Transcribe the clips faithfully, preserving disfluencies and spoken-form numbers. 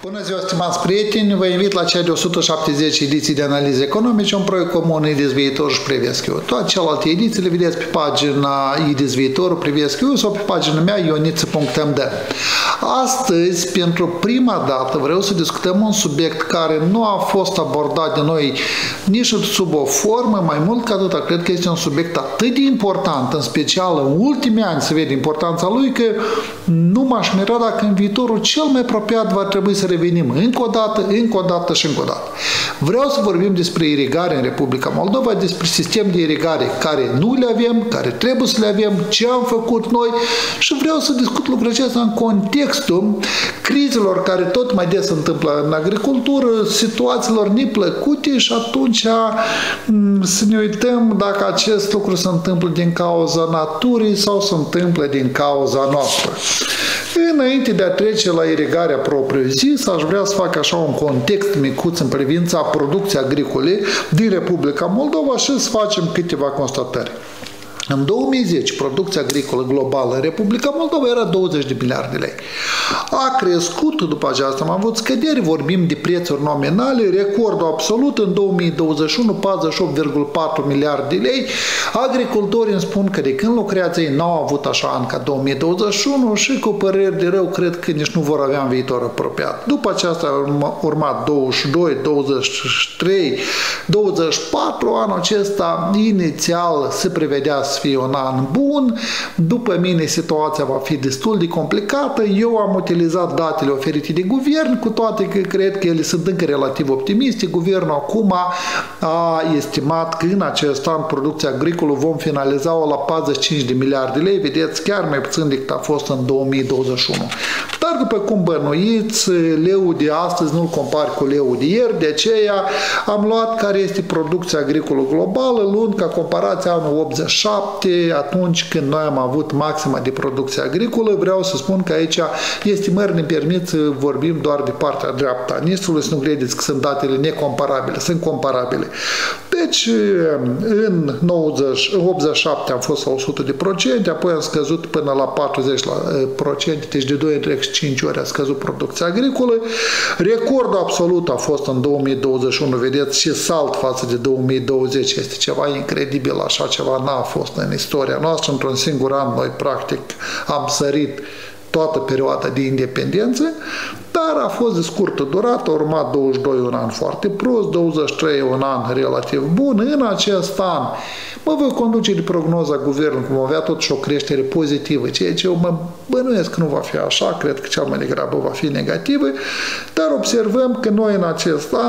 Bună ziua, stimați prieteni! Vă invit la cea de o sută șaptezeci ediții de analize economice, un proiect comun I D I S Viitor și Privesc Eu. Toate celelalte ediții le vedeți pe pagina I D I S Viitor, Privesc Eu sau pe pagina mea ioniță punct m d. Astăzi, pentru prima dată, vreau să discutăm un subiect care nu a fost abordat de noi nici sub o formă, mai mult ca atât, cred că este un subiect atât de important, în special în ultimii ani se vede importanța lui, că nu m-aș mira dacă în viitorul cel mai apropiat va trebui să revenim încă o dată, încă o dată și încă o dată. Vreau să vorbim despre irigare în Republica Moldova, despre sistem de irigare care nu le avem, care trebuie să le avem, ce am făcut noi și vreau să discut lucrul acesta în contextul crizelor care tot mai des se întâmplă în agricultură, situațiilor neplăcute și atunci să ne uităm dacă acest lucru se întâmplă din cauza naturii sau se întâmplă din cauza noastră. Înainte de a trece la irigarea propriu-zisă, aș vrea să fac așa un context micuț în privința producției agricole din Republica Moldova și să facem câteva constatări. În două mii zece, producția agricolă globală în Republica Moldova era douăzeci de miliarde de lei. A crescut după aceasta, am avut scăderi, vorbim de prețuri nominale, recordul absolut în două mii douăzeci și unu, patruzeci și opt virgulă patru miliarde de lei. Agricultorii îmi spun că de când lucrează ei n-au avut așa an ca două mii douăzeci și unu și cu păreri de rău cred că nici nu vor avea în viitor apropiat. După aceasta a urmat douăzeci și doi, douăzeci și trei, douăzeci și patru, anul acesta inițial se prevedea să fie un an bun. După mine situația va fi destul de complicată. Eu am utilizat datele oferite de guvern, cu toate că cred că ele sunt încă relativ optimiste. Guvernul acum a estimat că în acest an producția agricolă vom finaliza-o la patruzeci și cinci de miliarde de lei. Vedeți, chiar mai puțin decât a fost în două mii douăzeci și unu. Dar după cum bănuiți, leul de astăzi nu-l compar cu leul de ieri, de aceea am luat care este producția agricolă globală, luând ca comparație anul optzeci și șapte, atunci când noi am avut maxima de producție agricolă. Vreau să spun că aici estimări ne permit să vorbim doar de partea dreaptă a nistrului, să nu credeți că sunt datele necomparabile, sunt comparabile. Deci, în optzeci și șapte am fost la o sută de procente, apoi am scăzut până la patruzeci la sută, deci de doi întreg cinci ori a scăzut producția agricolă. Recordul absolut a fost în două mii douăzeci și unu, vedeți, și salt față de două mii douăzeci, este ceva incredibil, așa ceva n-a fost în istoria noastră. Într-un singur an noi practic am sărit toată perioada de independență, dar a fost de scurtă durată, a urmat douăzeci și doi un an foarte prost, douăzeci și trei un an relativ bun. În acest an mă voi conduce de prognoza guvernului, cum avea totuși o creștere pozitivă, ceea ce eu mă bănuiesc că nu va fi așa, cred că cel mai degrabă va fi negativă, dar observăm că noi în acest an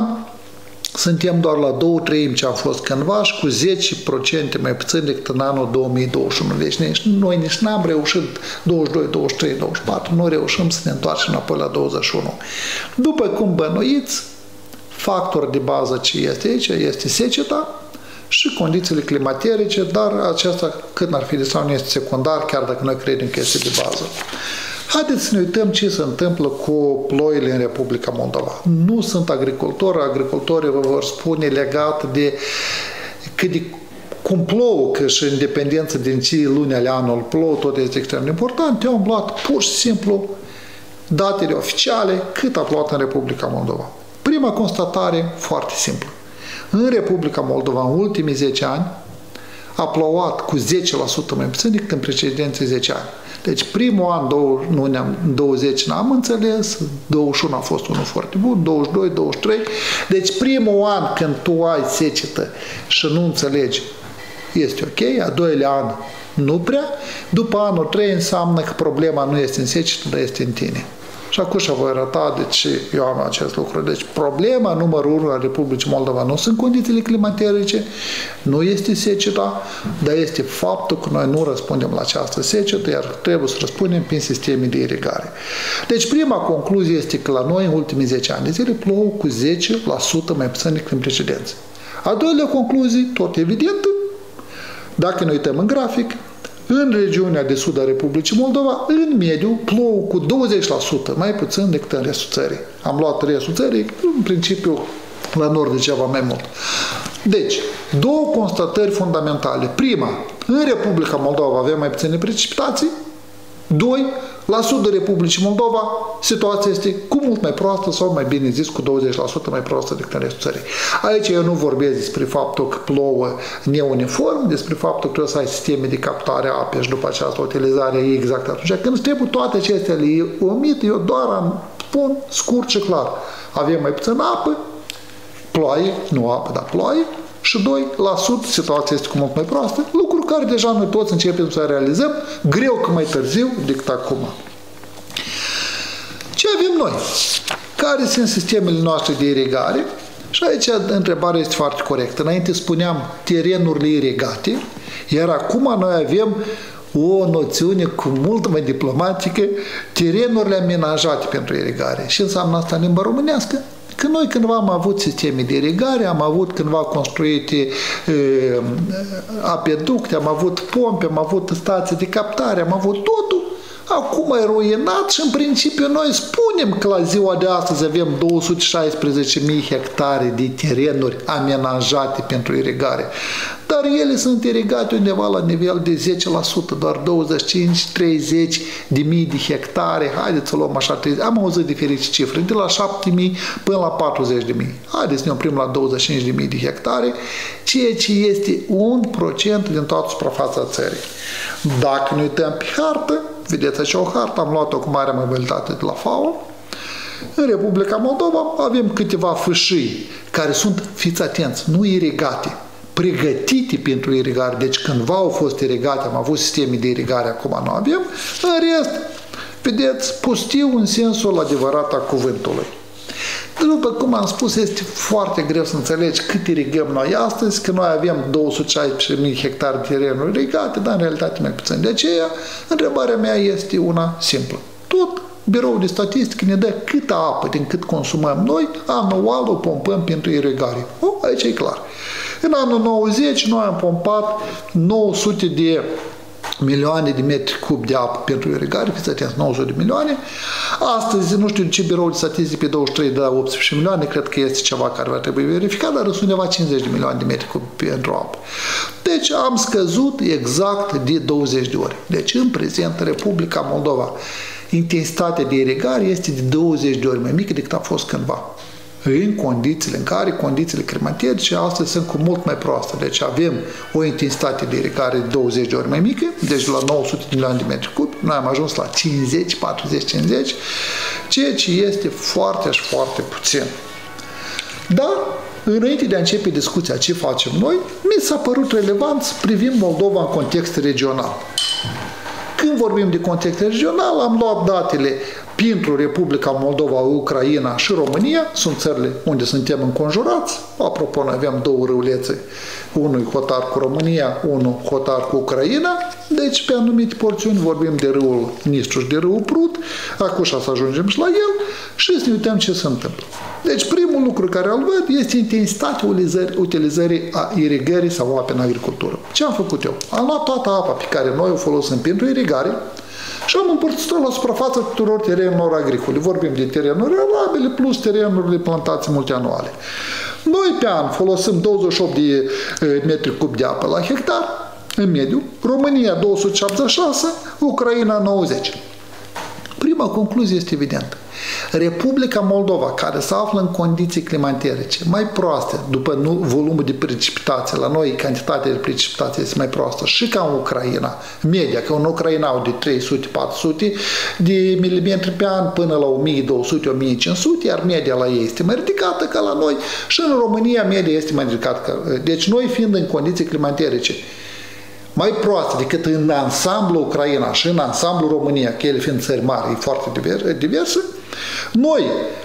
suntem doar la două treimi ce am fost cândva și cu zece procente mai puțin decât în anul două mii douăzeci și unu. Deci noi nici n-am reușit douăzeci și doi, douăzeci și trei, douăzeci și patru, nu reușim să ne întoarcem înapoi la douăzeci și unu. După cum bănuiți, factor de bază ce este aici este seceta și condițiile climaterice, dar acesta cât n-ar fi de sau nu este secundar, chiar dacă noi credem că este de bază. Haideți să ne uităm ce se întâmplă cu ploile în Republica Moldova. Nu sunt agricultori, agricultorii vă vor spune legat de cât de cum plouă, că și independență din ce luni ale anului plouă, tot este extrem de important. Eu am luat pur și simplu datele oficiale cât a plouat în Republica Moldova. Prima constatare, foarte simplă. În Republica Moldova, în ultimii zece ani, a plouat cu zece la sută mai puțin decât în precedenții zece ani. Deci primul an, nu ne-am, douăzeci n-am înțeles, douăzeci și unu a fost unul foarte bun, douăzeci și doi, douăzeci și trei. Deci primul an când tu ai secetă și nu înțelegi, este ok, a doilea an nu prea, după anul trei înseamnă că problema nu este în secetă, dar este în tine. Și acum și voi arăta de ce eu am acest lucru. Deci problema numărul unu a Republicii Moldova nu sunt condițiile climaterice, nu este seceta, dar este faptul că noi nu răspundem la această secetă, iar trebuie să răspundem prin sisteme de irigare. Deci prima concluzie este că la noi în ultimii zece ani de zile plouă cu zece la sută mai puțin decât în precedență. A doilea concluzie, tot evidentă, dacă ne uităm în grafic, în regiunea de sud a Republicii Moldova, în mediu, plouă cu douăzeci la sută mai puțin decât în restul țării. Am luat restul țării, în principiu, la nord de ceva mai mult. Deci, două constatări fundamentale. Prima, în Republica Moldova avem mai puține precipitații. Doi, La sudul Republicii Moldova, situația este cu mult mai proastă sau mai bine zis cu douăzeci la sută mai proastă decât în restul țării. Aici eu nu vorbesc despre faptul că plouă neuniform, despre faptul că trebuie să ai sisteme de captare a apei și după această utilizare exact atunci. Când trebuie toate acestea le omit, eu doar am spun scurt și clar. Avem mai puțin apă, ploaie, nu apă, dar ploaie, și doi la sud situația este cu mult mai proastă, lucruri care deja noi toți începem să realizăm, greu că mai târziu decât acum. Ce avem noi? Care sunt sistemele noastre de irigare? Și aici întrebarea este foarte corectă. Înainte spuneam terenurile irigate, iar acum noi avem o noțiune cu mult mai diplomatică, terenurile amenajate pentru irigare. Și înseamnă asta în limba românească? Că noi cândva am avut sisteme de irigare, am avut cândva construite e, apeducte, am avut pompe, am avut stații de captare, am avut totul. Acum e ruinat și în principiu noi spunem că la ziua de astăzi avem două sute șaisprezece mii hectare de terenuri amenajate pentru irigare. Dar ele sunt irigate undeva la nivel de zece la sută, doar douăzeci și cinci treizeci de mii de hectare. Haideți să luăm așa, am auzit diferite cifre, de la șapte mii până la patruzeci de mii. Haideți să ne oprim la douăzeci și cinci de mii de hectare, ceea ce este un procent din toată suprafața țării. Dacă ne uităm pe hartă, vedeți aici o hartă, am luat-o cu mare mobilitate de la F A O. În Republica Moldova avem câteva fâșii care sunt, fiți atenți, nu irigate, pregătite pentru irigare. Deci cândva au fost irigate, am avut sisteme de irigare, acum nu avem. În rest, vedeți, pustiu în sensul adevărat a cuvântului. După cum am spus, este foarte greu să înțelegi cât irigăm noi astăzi, că noi avem două sute șaisprezece mii hectare de terenuri irigate, dar în realitate mai puțin. De aceea, întrebarea mea este una simplă. Tot Biroul de Statistică ne dă câtă apă din cât consumăm noi, anual o pompăm pentru irigare. O, aici e clar. În anul nouăzeci noi am pompat nouă sute de milioane de metri cub de apă pentru irigare, fiți atenți, nouă sute de milioane. Astăzi, nu știu de ce Biroul de Statistică pe douăzeci și trei de la optsprezece milioane, cred că este ceva care va trebui verificat, dar sunt undeva cincizeci de milioane de metri cub pentru apă. Deci am scăzut exact de douăzeci de ori. Deci în prezent, Republica Moldova, intensitatea de irigare este de douăzeci de ori mai mică decât a fost cândva. În condițiile în care condițiile climatice astăzi sunt cu mult mai proaste. Deci avem o intensitate de irigare de douăzeci de ori mai mică, deci la nouă sute de milioane de metri cubi, noi am ajuns la cincizeci, patruzeci, cincizeci, ceea ce este foarte și foarte puțin. Dar, înainte de a începe discuția ce facem noi, mi s-a părut relevant să privim Moldova în context regional. Când vorbim de context regional, am luat datele pentru Republica Moldova, Ucraina și România, sunt țările unde suntem înconjurați. Apropo, noi avem două râulețe, unul hotar cu România, unul hotar cu Ucraina, deci pe anumite porțiuni vorbim de râul Nistru și de râul Prut, acum să ajungem și la el și să ne uităm ce se întâmplă. Deci primul lucru care îl văd este intensitatea utilizării a irigării sau apei în agricultură. Ce am făcut eu? Am luat toată apa pe care noi o folosim pentru irigare și am împărțit-o la suprafața tuturor terenurilor agricole. Vorbim de terenuri arabile plus terenurile plantații multianuale. Noi pe an folosim douăzeci și opt de metri cub de apă la hectar, în mediu, România două sute șaptezeci și șase, Ucraina nouăzeci. Prima concluzie este evidentă. Republica Moldova, care se află în condiții climatice mai proaste, după nu, volumul de precipitație, la noi cantitatea de precipitație este mai proastă, și ca în Ucraina, media, că în Ucraina au de trei sute patru sute de milimetri pe an până la o mie două sute - o mie cinci sute, iar media la ei este mai ridicată ca la noi și în România media este mai ridicată. Deci noi fiind în condiții climatice mai proaste decât în ansamblu Ucraina și în ansamblu România, că ele fiind țări mari, e foarte diverse, noi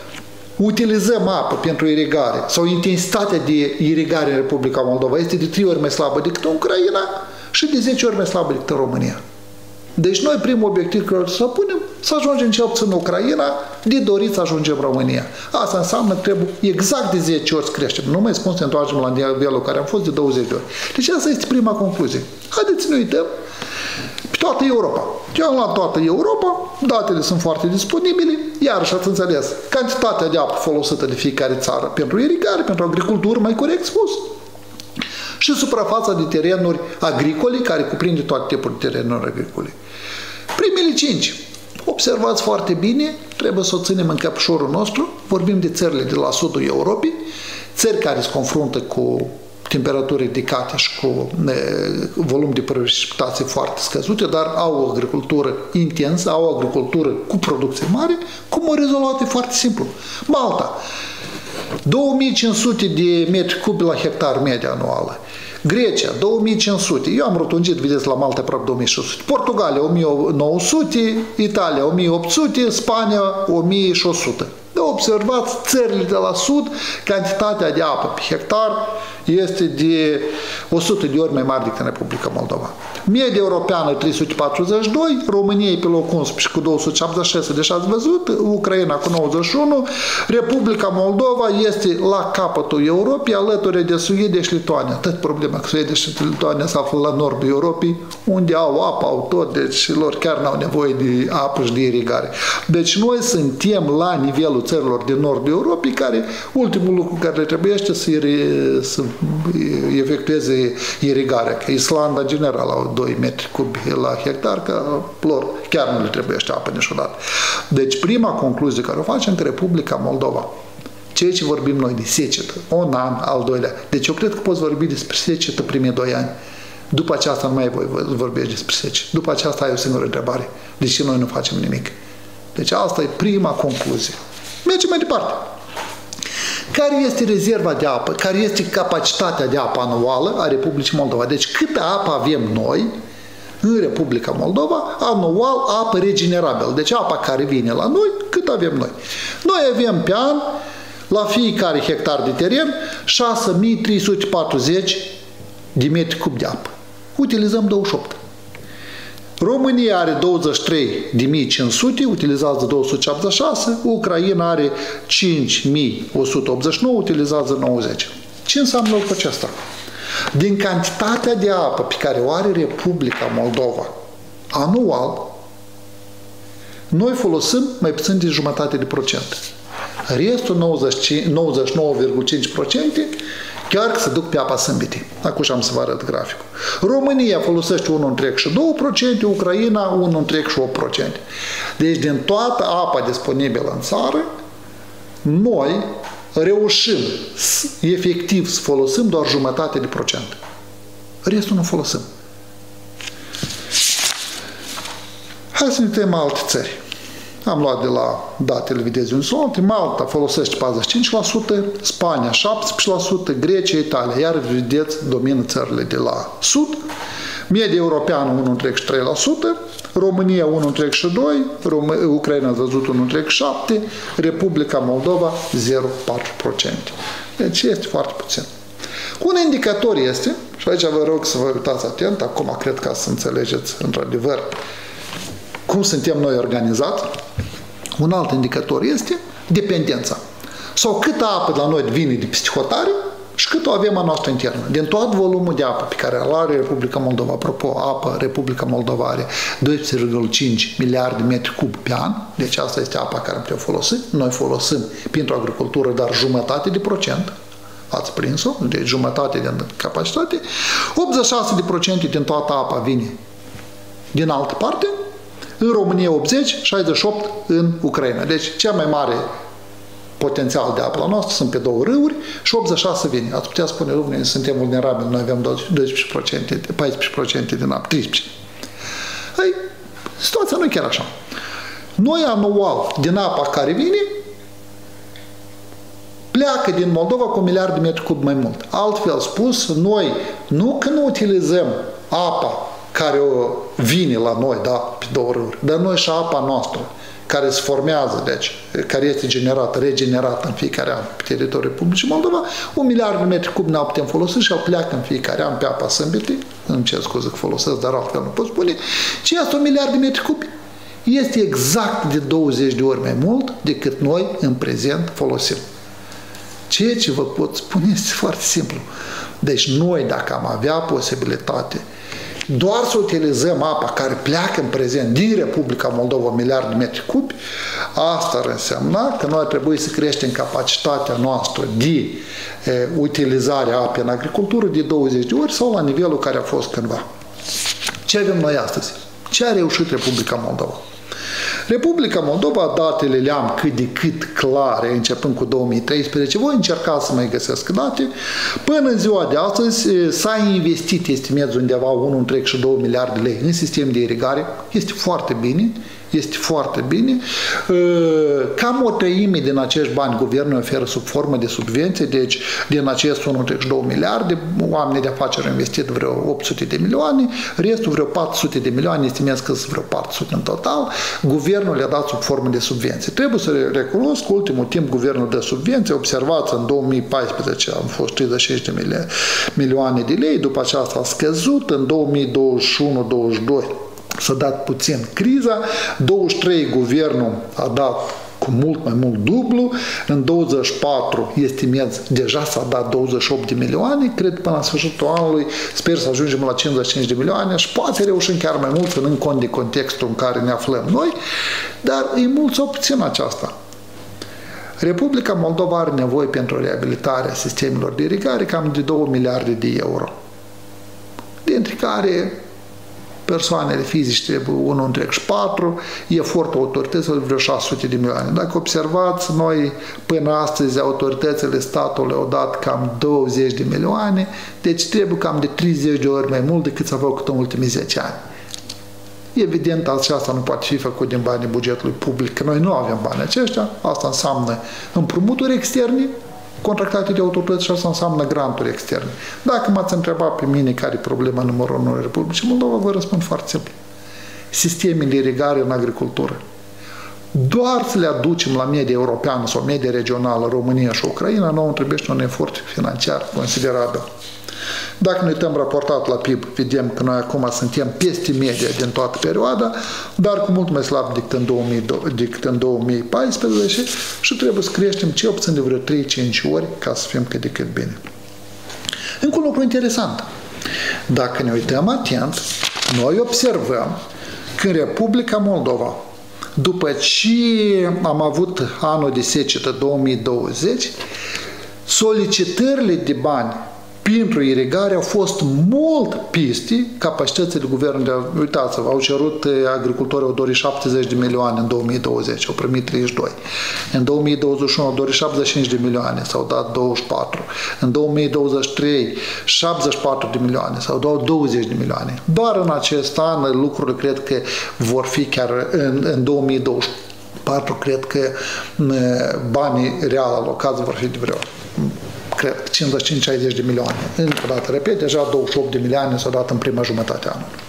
utilizăm apă pentru irigare sau intensitatea de irigare în Republica Moldova este de trei ori mai slabă decât în Ucraina și de zece ori mai slabă decât în România. Deci noi primul obiectiv care să punem să ajungem cel puțin în Ucraina, de dorit să ajungem în România. Asta înseamnă că trebuie exact de zece ori să creștem. Nu mai spun să ne întoarcem la nivelul care am fost de douăzeci de ori. Deci asta este prima concluzie. Haideți să ne uităm pe toată Europa. Eu am luat toată Europa, datele sunt foarte disponibile, iarăși ați înțeles, cantitatea de apă folosită de fiecare țară pentru irigare, pentru agricultură, mai corect spus, și suprafața de terenuri agricole, care cuprinde toate tipurile de terenuri agricole. Primele cinci, observați foarte bine, trebuie să o ținem în căpșorul nostru, vorbim de țările de la sudul Europei, țări care se confruntă cu temperaturi ridicate și cu e, volum de precipitații foarte scăzute, dar au o agricultură intensă, au o agricultură cu producție mare, cum o rezolvat e foarte simplu. Malta, două mii cinci sute de metri cubi la hectar media anuală. Grecia, două mii cinci sute. Eu am rotunjit, vedeți, la Malta aproape două mii șase sute. Portugalia, o mie nouă sute. Italia, o mie opt sute. Spania, o mie șase sute. De observați, țările de la sud, cantitatea de apă pe hectar este de o sută de ori mai mare decât în Republica Moldova. Media europeană trei sute patruzeci și doi, România pe locul unsprezece cu două sute șaptezeci și șase, deși ați văzut, Ucraina cu nouăzeci și unu, Republica Moldova este la capătul Europei, alături de Suedia și Lituania. Tot problema că Suedia și Lituania se află la nordul Europei, unde au apă, au tot, deci lor chiar n-au nevoie de apă și de irigare. Deci noi suntem la nivelul țărilor din nordul Europei, care ultimul lucru care le trebuiește să, să efectueze irigarea, că Islanda în general au doi metri cubi la hectar, că lor chiar nu le trebuiește apă niciodată. Deci prima concluzie care o facem că Republica Moldova, ceea ce vorbim noi de secetă, un an, al doilea, deci eu cred că poți vorbi despre secetă primii doi ani. După aceasta nu mai voi vorbi despre secetă. După aceasta ai o singură întrebare. De ce noi nu facem nimic? Deci asta e prima concluzie. Mergem mai departe. Care este rezerva de apă? Care este capacitatea de apă anuală a Republicii Moldova? Deci câtă apă avem noi în Republica Moldova anual apă regenerabilă? Deci apa care vine la noi, cât avem noi? Noi avem pe an, la fiecare hectar de teren, șase mii trei sute patruzeci de metri cub de apă. Utilizăm douăzeci și opt. România are douăzeci și trei de mii cinci sute, utilizează două sute șaptezeci și șase, Ucraina are cinci mii o sută optzeci și nouă, utilizează nouăzeci. Ce înseamnă lucrul acesta? Din cantitatea de apă pe care o are Republica Moldova anual, noi folosim mai puțin de jumătate de procent. Restul nouăzeci și nouă virgulă cinci la sută chiar că se duc pe apa sâmbitii. Acum am să vă arăt graficul. România folosește unu virgulă doi la sută, Ucraina unu virgulă opt la sută. Deci din toată apa disponibilă în țară, noi reușim efectiv să folosim doar jumătate de procent. Restul nu folosim. Hai să ne uităm alte țări. Am luat de la datele, vedeți unde sunt alte. Malta folosește patruzeci și cinci la sută, Spania șaptesprezece la sută, Grecia, Italia. Iar vedeți, domină țările de la sud. Media europeană unu virgulă trei la sută, România unu virgulă doi la sută, Ucraina a văzut unu virgulă șapte la sută, Republica Moldova zero virgulă patru la sută. Deci este foarte puțin. Un indicator este, și aici vă rog să vă uitați atent, acum cred ca să înțelegeți într-adevăr cum suntem noi organizați. Un alt indicator este dependența. Sau câtă apă de la noi vine de peste hotare și cât o avem a noastră internă. Din tot volumul de apă pe care îl are Republica Moldova, apropo, apă, Republica Moldova are doisprezece virgulă cinci miliarde de metri cub pe an, deci asta este apa care putem folosi. Noi folosim pentru agricultură, dar jumătate de procent, ați prins-o, deci jumătate din capacitate, optzeci și șase la sută din toată apa vine din altă parte, în România optzeci, șaizeci și opt în Ucraina. Deci cea mai mare potențial de apă la noastră sunt pe două râuri și optzeci și șase vine. Ați putea spune, domnule, suntem vulnerabili, noi avem doisprezece la sută, paisprezece la sută din apă, treisprezece la sută. Ei, situația nu e chiar așa. Noi anual, din apa care vine, pleacă din Moldova cu un miliard de metri cub mai mult. Altfel spus, noi nu că nu utilizăm apa care o vine la noi, da, pe două râuri, dar noi și apa noastră, care se formează, deci, care este generată, regenerată în fiecare an pe teritoriul Republicii Moldova, un miliard de metri cub ne-au putem folosi și el pleacă în fiecare an pe apa sâmbitii, îmi cer scuze că folosesc, dar altfel nu pot spune, ce este un miliard de metri cubi? Este exact de douăzeci de ori mai mult decât noi în prezent folosim. Ceea ce vă pot spune este foarte simplu. Deci noi, dacă am avea posibilitate doar să utilizăm apa care pleacă în prezent din Republica Moldova, un miliard de metri cubi, asta ar însemna că noi trebuie să creștem capacitatea noastră de e, utilizare a apei în agricultură de douăzeci de ori sau la nivelul care a fost cândva. Ce avem noi astăzi? Ce a reușit Republica Moldova? Republica Moldova, datele le-am cât de cât clare, începând cu două mii treisprezece, voi încerca să mai găsesc date. Până în ziua de astăzi s-a investit, estimez, undeva unu virgulă doi miliarde de lei în sistem de irigare. Este foarte bine. Este foarte bine. Cam o treime din acești bani guvernul oferă sub formă de subvenție, deci din acest unu virgulă doi miliarde, oamenii de afaceri au investit vreo opt sute de milioane, restul vreo patru sute de milioane, estimez că sunt vreo patru sute în total, guvernul le-a dat sub formă de subvenție. Trebuie să recunosc că ultimul timp guvernul dă subvenție, observați, în două mii paisprezece am fost treizeci și cinci de milioane de lei, după aceasta a scăzut, în două mii douăzeci și unu douăzeci și doi s-a dat puțin criza, douăzeci și trei guvernul a dat cu mult mai mult dublu, în douăzeci și patru, estimez, deja s-a dat douăzeci și opt de milioane, cred până la sfârșitul anului, sper să ajungem la cincizeci și cinci de milioane și poate reușim chiar mai mult, ținând cont de contextul în care ne aflăm noi, dar e mult sau puțin aceasta. Republica Moldova are nevoie pentru reabilitarea sistemelor de irigare cam de două miliarde de euro, dintre care persoanele fizice trebuie unu virgulă patru, efortul autorităților vreo șase sute de milioane. Dacă observați, noi până astăzi autoritățile statului au dat cam douăzeci de milioane, deci trebuie cam de treizeci de ori mai mult decât s-a făcut în ultimii zece ani. Evident, aceasta nu poate fi făcut din banii bugetului public, că noi nu avem bani aceștia, asta înseamnă împrumuturi externe, contractate de autorități și asta înseamnă granturi externe. Dacă m-ați întrebat pe mine care e problema numărul unu în Republicii Moldova, vă răspund foarte simplu. Sistemele de irigare în agricultură. Doar să le aducem la media europeană sau media regională, România și Ucraina, nouă trebuie un efort financiar considerabil. Dacă ne uităm raportat la P I B, vedem că noi acum suntem peste media din toată perioada, dar cu mult mai slab decât în, două mii, decât în două mii paisprezece și trebuie să creștem cel puțin de vreo trei cinci ori ca să fim cât de cât bine. Încă un lucru interesant. Dacă ne uităm atent, noi observăm că în Republica Moldova, după ce am avut anul de secetă două mii douăzeci, solicitările de bani pentru irigare au fost mult peste capacitățile guvernului. Uitați-vă, au cerut agricultorii, au dorit șaptezeci de milioane în două mii douăzeci, au primit treizeci și doi. În două mii douăzeci și unu au dorit șaptezeci și cinci de milioane, s-au dat douăzeci și patru. În două mii douăzeci și trei, șaptezeci și patru de milioane, s-au dat douăzeci de milioane. Doar în acest an lucrurile cred că vor fi chiar în, în două mii douăzeci și patru, cred că banii real alocați vor fi de vreo cred, cincizeci și cinci șaizeci de milioane. Încă o dată, repet, deja douăzeci și opt de milioane s-au dat în prima jumătate a anului.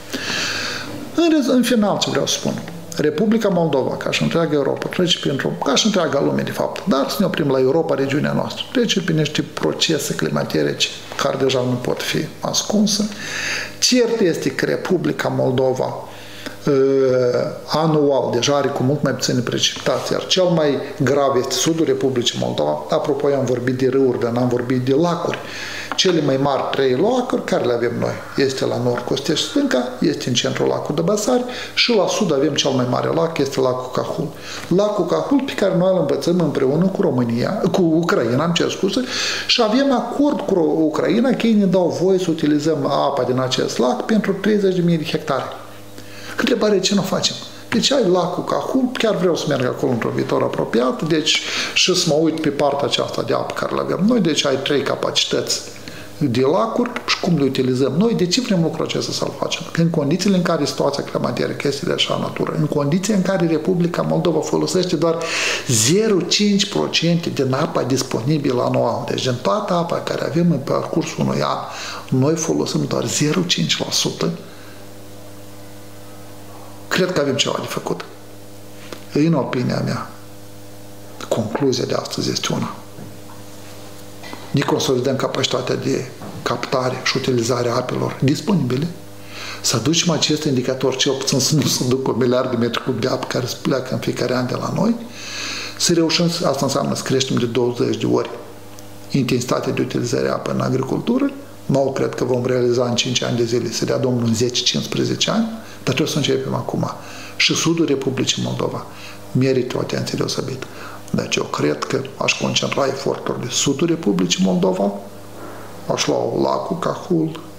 În, în final, ce vreau să spun, Republica Moldova, ca și întreaga Europa, trece printr-o, ca și întreaga lume, de fapt, dar să ne oprim la Europa, regiunea noastră, trece prin niște procese climaterice care deja nu pot fi ascunse. Cert este că Republica Moldova anual deja are cu mult mai puține precipitații, iar cel mai grav este sudul Republicii Moldova. Apropo, eu am vorbit de râuri, dar n-am vorbit de lacuri. Cele mai mari trei lacuri care le avem noi este la nord Costești Stânca, este în centrul lacul de Basari și la sud avem cel mai mare lac, este lacul Cahul. Lacul Cahul pe care noi îl învățăm împreună cu România, cu Ucraina, am cer scuze, și avem acord cu Ucraina că ei ne dau voie să utilizăm apa din acest lac pentru treizeci de mii de hectare. Întrebarea e ce nu facem. Deci ai lacul Cahul, chiar vreau să merg acolo într-un viitor apropiat, deci și să mă uit pe partea aceasta de apă care le avem noi, deci ai trei capacități de lacuri și cum le utilizăm noi, de ce vrem lucrul acesta să-l facem? Că în condițiile în care situația climaterică este de așa natură, în condiții în care Republica Moldova folosește doar zero virgulă cinci la sută din apa disponibilă anual, deci din toată apa care avem în parcursul unui an, noi folosim doar zero virgulă cinci la sută, cred că avem ceva de făcut. În opinia mea, concluzia de astăzi este una. Ne consolidăm capacitatea de captare și utilizare a apelor disponibile, să aducem acest indicator, cel puțin să nu se ducă un miliard de metri cub de apă care se pleacă în fiecare an de la noi, să reușim, asta înseamnă să creștem de douăzeci de ori intensitatea de utilizare a apă în agricultură. Nou cred că vom realiza în cinci ani de zile, să dea Domnul în zece cincisprezece ani, dar trebuie să începem acum. Și sudul Republicii Moldova merită o atenție deosebită. Deci eu cred că aș concentra eforturile sudul Republicii Moldova, aș lua lacul Cahul,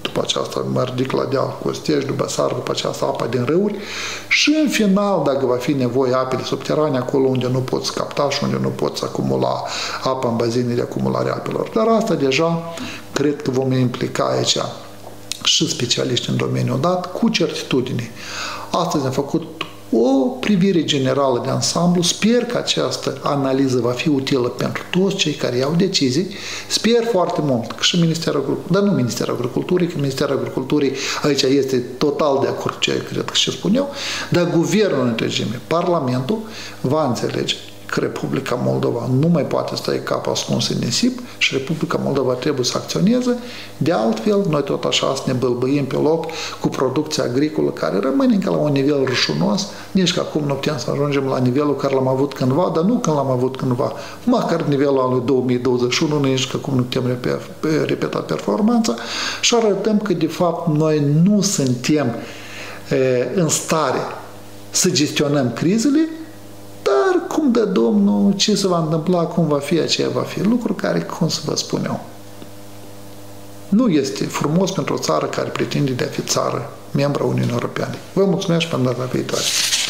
după aceasta mă ridic la deal Costești, după sară, după aceasta apa din râuri și în final, dacă va fi nevoie apele subterane, acolo unde nu poți capta și unde nu poți acumula apa în bazinele de acumulare a apelor. Dar asta deja cred că vom implica aici și specialiști în domeniul dat cu certitudine. Astăzi am făcut o privire generală de ansamblu. Sper că această analiză va fi utilă pentru toți cei care iau decizii. Sper foarte mult că și Ministerul Agriculturii, dar nu Ministerul Agriculturii, că Ministerul Agriculturii aici este total de acord cu ce cred că și spun eu, dar Guvernul în întregime, Parlamentul va înțelege că Republica Moldova nu mai poate sta cap ascuns în nisip și Republica Moldova trebuie să acționeze. De altfel, noi tot așa să ne bâlbâim pe loc cu producția agricolă care rămâne încă la un nivel rușinos, nici că acum nu putem să ajungem la nivelul care l-am avut cândva, dar nu când l-am avut cândva, măcar nivelul anului două mii douăzeci și unu, nici că acum nu putem repeta performanța și arătăm că de fapt noi nu suntem e, în stare să gestionăm crizele. Dar cum dă Domnul, ce se va întâmpla, cum va fi, aceea va fi. Lucru care, cum să vă spun eu, nu este frumos pentru o țară care pretinde de a fi țară, membra Uniunii Europene. Vă mulțumesc și până data viitoare.